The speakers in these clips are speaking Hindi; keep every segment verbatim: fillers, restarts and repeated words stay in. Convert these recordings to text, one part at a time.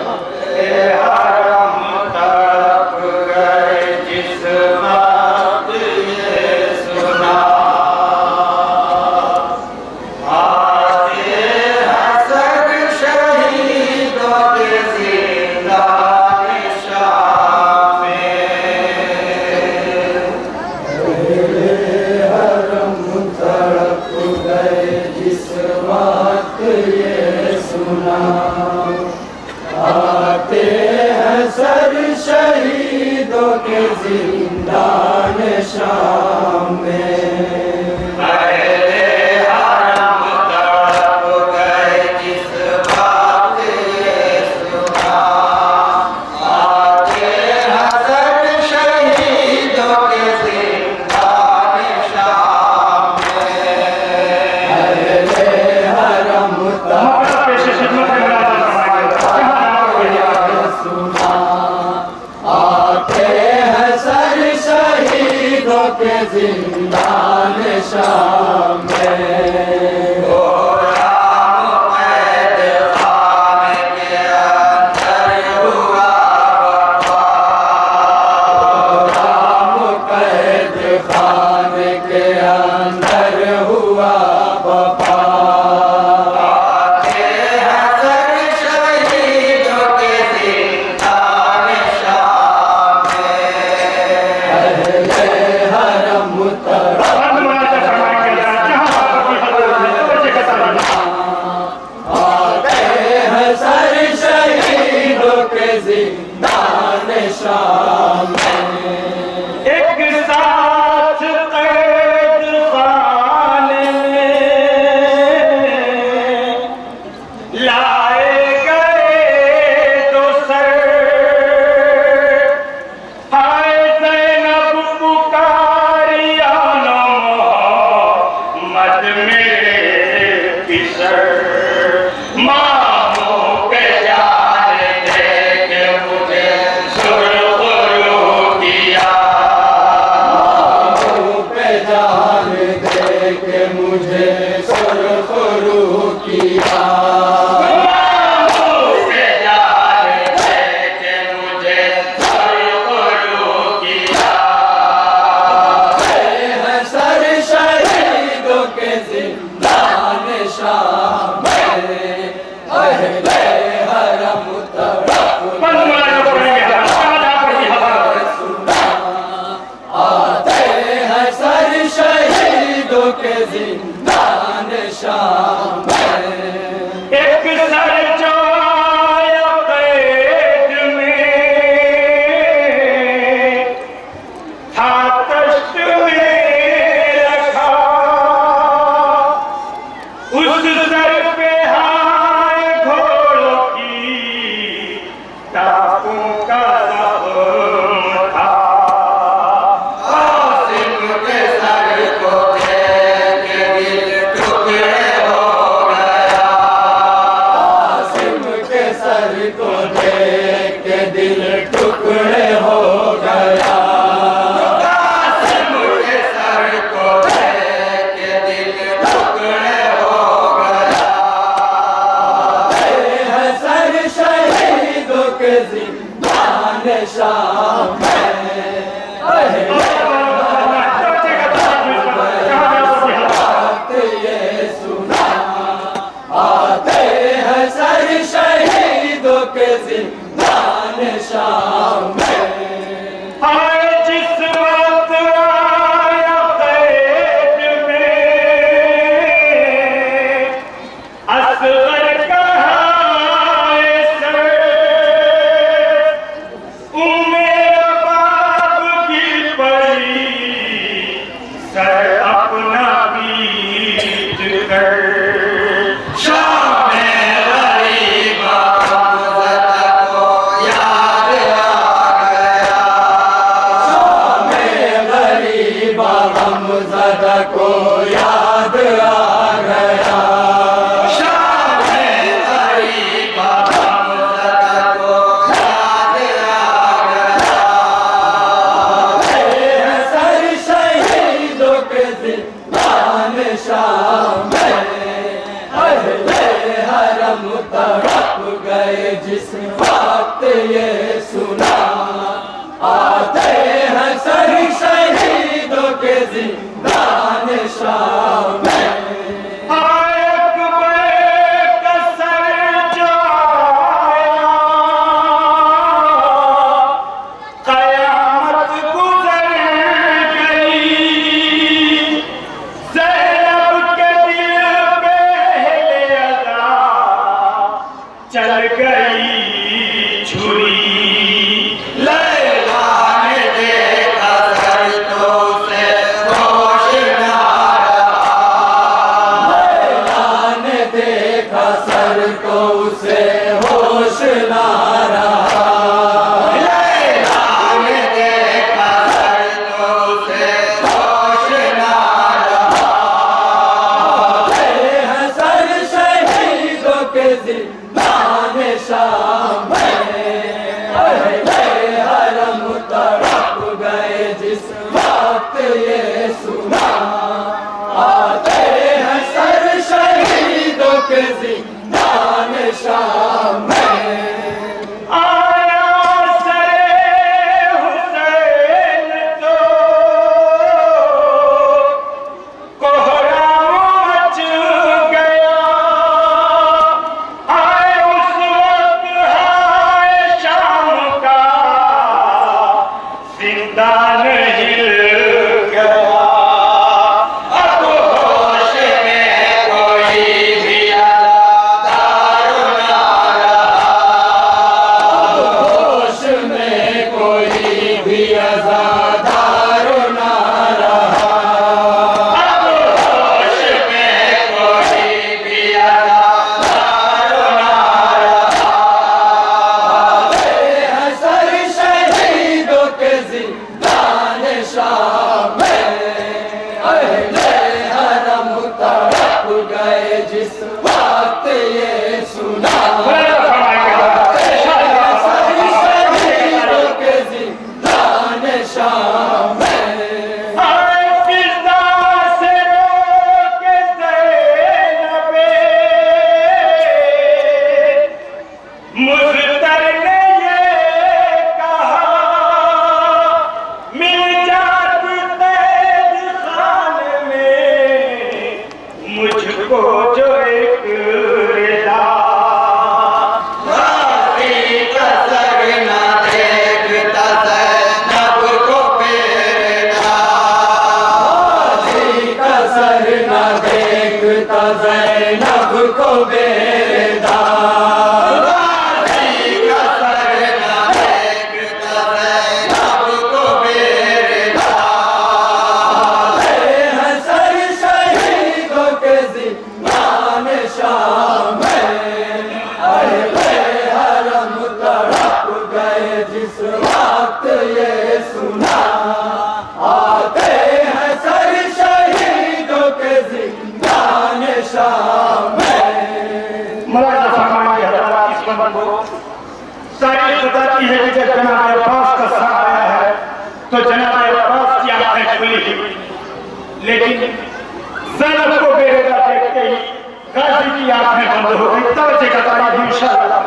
ज़िंदान-ए-शाम में अहले हरम तड़प गए जिस बात ये सुना। आते हज़र शहीदों के ज़िंदान-ए-शाम में अहले हरम तड़प गए सुना। आते हज़र शहीदों के ज़िंदान-ए-शाम में ओ राम कैद खाने के अंदर हुआ वफ़ा। ओ राम कैद खाने के अंदर हुआ वफ़ा। आते हज़र शहीदों के ज़िंदान-ए-शाम में अहले हरम तड़प आते हज़र शहीदों के ज़िंदान-ए-शाम में एक साथ कैद खाने में लाए गए तो सर। हाय ज़ैनब पुकारिया मोहम्मद मेरे किसर। मामों के जान दे के मुझे सुरखरू किया। मामों पे जान दे के मुझे सुरखरू किया। मामों के जान दे के मुझे सुरखरू किया। हज़र शहीदों के ज़िंदान-ए-शाम में अहले हरम तड़प सुना। आते हज़र शहीदों के ज़िंदान-ए-शाम में एक सर जो आया कैद में था तश्त में रखा। उस सर पे हाय घोड़ों की टापों का ज़ख्म था। आसिम के सर को देख के दिल टुकड़े हो गया। आसिम के सर को देख के दिल टुकड़े हो गया। आसिम के सर को देख के दिल टुकड़े हो गया। हज़र शहीदों के ज़िंदान-ए-शाम में अहले बात ये सुना। आते हज़र शहीदों के ज़िंदान-ए-शाम में हाय जिस वक्त आया कैद में असगर कहाए सर। उम्र बाप की पड़ी सर अपना बीत कर। शाम गरीबा हमज़द को याद आ वक्त ये सुना, आते हैं सर शहीदों के ज़िंदान-ए-शाम में। ज़िंदान-ए-शाम में आया सरे हुसैन तो कोहराम मच गया। आए उस वक्त हाय शाम का ज़िंदान हिल गया। अब होश में कोई भी तारीख बताती है कि जब जनाब अब्बास का साथ आया है तो जनाब अब्बास की आंखें खुली, लेकिन ज़ैनब को बेरेदा देखते ही गाजी की आंखें बंद हो गई। तवज्जो का तारीफ इंशाअल्लाह।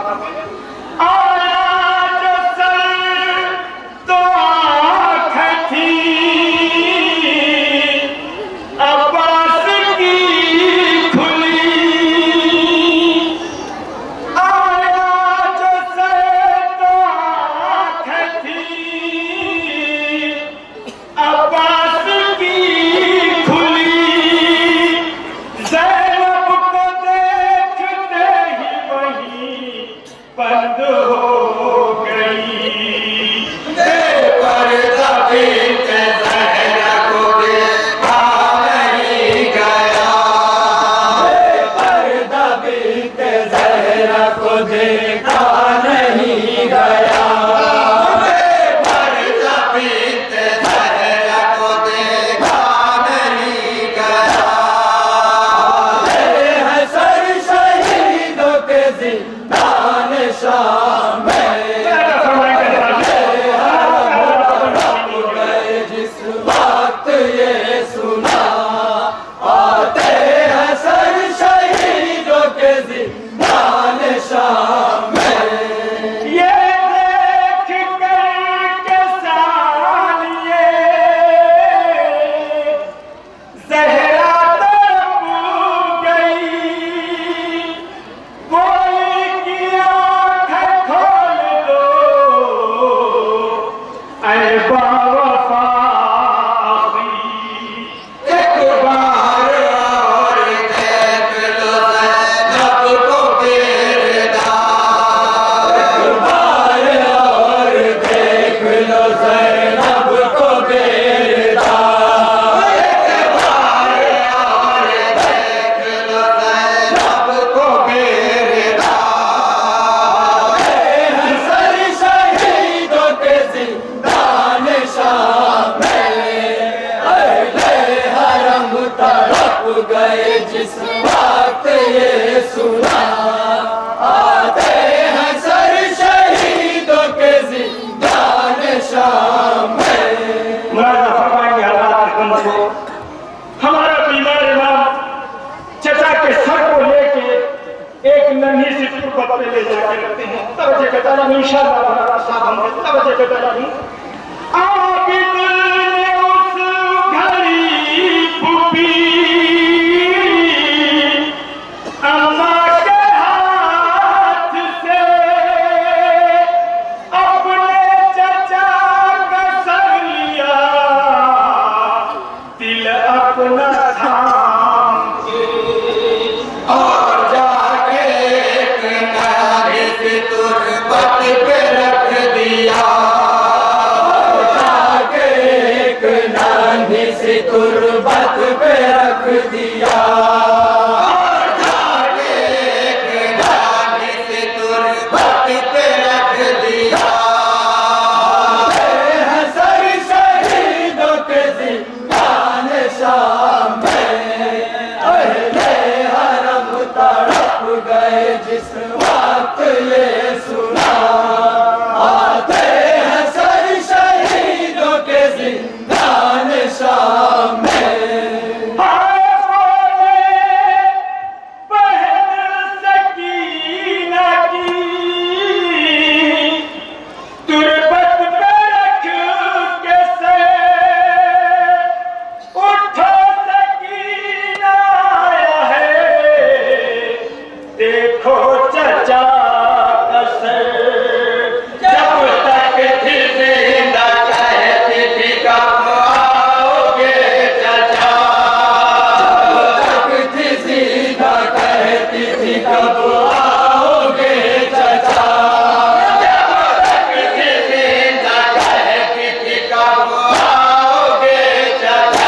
आज सर तो आंखें थी अब्बास की खुली, आज सर तो आंखें थी अब्बास की खुली, ज़ैनब को देखते ही वही बंद हो गई। पर्दा बीते ज़हरा को देखा नहीं गया, पर्दा बीते ज़हरा को देखा नहीं गया, पर्दा बीते ज़हरा को देखा नहीं गया। है सर शहीदों के ज़िंदान-ए-शाम में। गए जिस वक्त ये सुना, आते हैं सर शहीदों के ज़िंदान-ए-शाम में। मुलाज़ा फरमाएंगे हालात को, हमारा बीमार इमाम चचा के सर को लेके एक नन्ही सी तुर्बत पे ले जाके रखते हैं। तवज्जो करता रहूं इंशाअल्लाह, हमारा साथ होंगे। तवज्जो करता रहूं। आबिद ने उस घड़ी फूफी अम्मा के हाथ से अपने चचा का सर लिया, दिल अपना थाम के और जाके एक नारी सी तुर्बत पे रख दिया, जाके एक नानी सी तुर्बत पे रख दिया, और जाके एक नारी सी तुर्बत पे रख दिया। हैं सर शहीदों के ज़िंदान-ए-शाम में। अहले हरम तड़प गए जिस वक्त ये सुना, आते हैं सर शहीदों के ज़िंदान-ए-शाम में। देखो चचा कसर, जब तक थी जिंदा कहती थी कब आओगे चचा, जब तक थी जिंदा कहती थी कब आओगे चचा, जब तक थी जिंदा कहती थी कब आओगे चचा।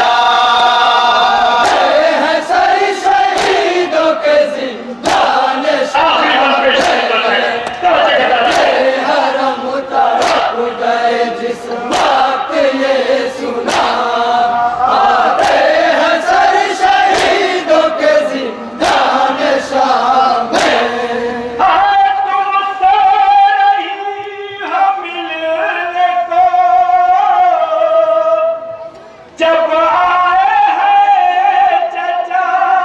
हैं सर शहीदों के ज़िंदान-ए-शाम आखिरी हम पेश करते हैं। तवज्जो करता रहूं। हरम तड़प गए जिस वक्त ये सुना, आते हैं सर शहीदों के ज़िंदान-ए-शाम में। हाय तुम सो रही हो मिलने को, जब आए हैं चचा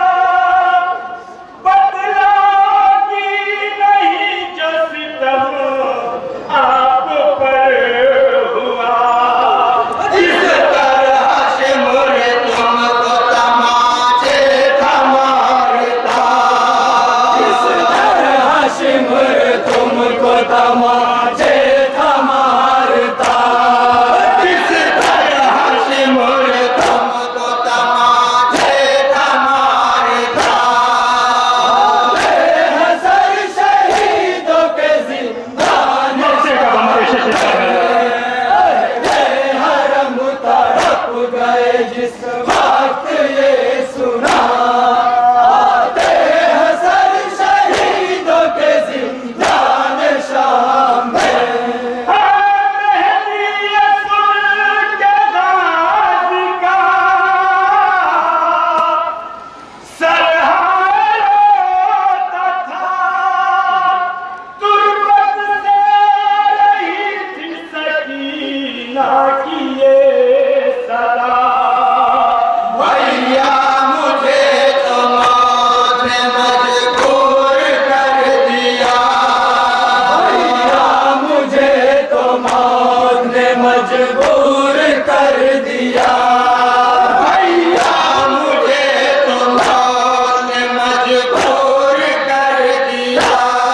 बदलागी नहीं जो सितम आप पर हुआ। इस तरह से मुझे तुमको तमाचे था मारता, इस तरह शिमर तुमको तमाचे था मारता, इस तरह से मुझे तुमको तमाचे था मारता। हैं सर शहीदों के मौके का हम पेश ज़िंदान-ए-शाम करते हैं। में। हरम तड़प गए जिस वक्त ये सुना, आते हैं सर शहीदों के ज़िंदान-ए-शाम में। भैया मुझे तो मौत ने मजबूर कर दिया, भैया मुझे तो मौत ने मजबूर कर दिया, भैया मुझे तो मौत ने मजबूर कर दिया।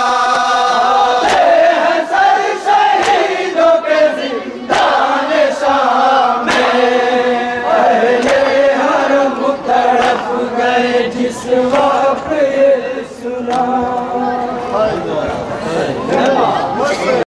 हैं सर शहीदों के ज़िंदान-ए-शाम में। अहले हरम तड़प गए जिस वक्त ये सुना।